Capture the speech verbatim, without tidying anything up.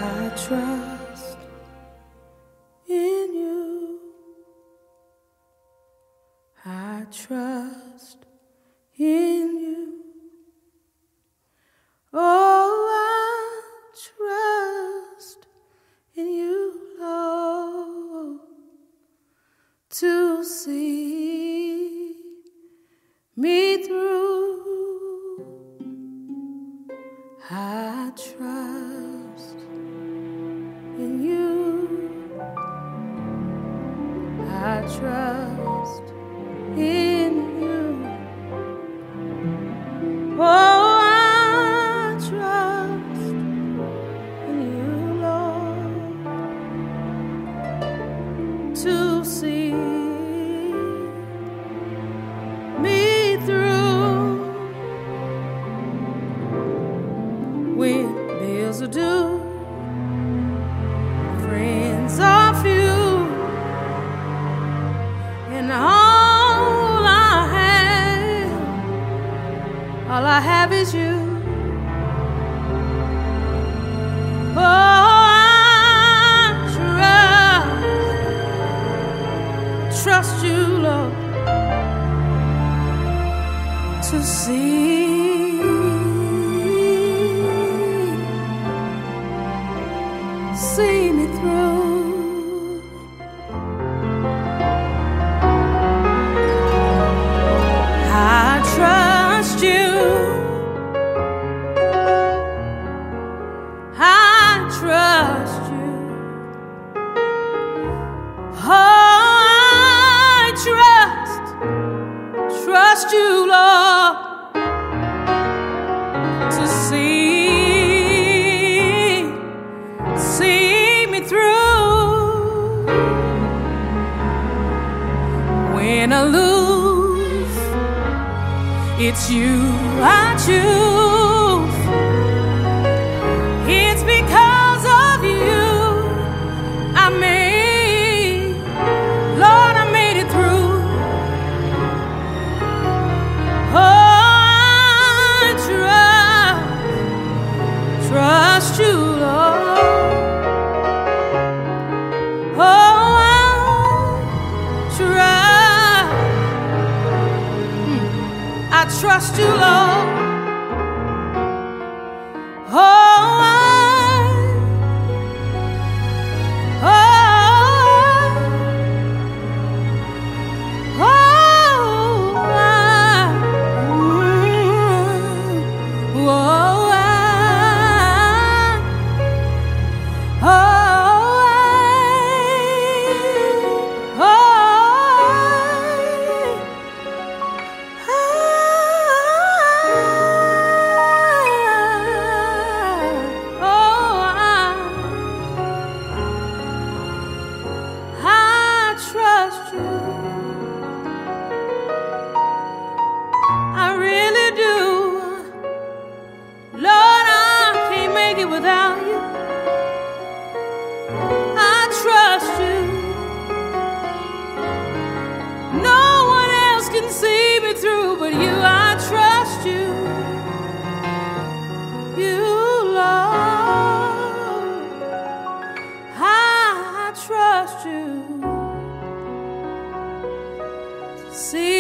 I trust in you. I trust in you. Oh, I trust in you, Lord, to see me through. I trust in you. I trust in you. Oh, I trust in you, Lord, to see me through. When bills are due, friends are few, and all I have, all I have is you. Oh, I trust, trust you, Lord, to see see me through. I trust you. I trust you. Oh, I trust, trust you, Lord, to see see me through. When I lose, it's you I choose. It's because of you I made, Lord, I made it through. Oh, I trust, trust you, Lord. I trust you, Lord. Oh, I, oh, oh, I, mm, oh, I, oh, I, oh. I really do. Lord, I can't make it without you. I trust you. No one else can see me through but you. I trust you. You, Lord, I trust you. See